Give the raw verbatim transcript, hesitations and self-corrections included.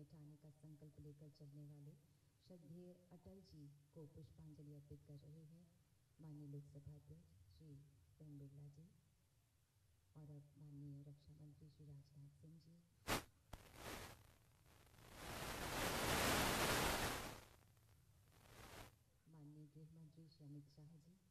मिटाने का संकल्प लेकर चलने वाले श्रद्धेय अटल जी को पुष्पांजलि अर्पित कर रहे हैं माननीय लोकसभा अध्यक्ष श्री ओम बिरला जी और अब माननीय रक्षा मंत्री श्री राजनाथ सिंह जी, माननीय गृह मंत्री श्री अमित शाह जी,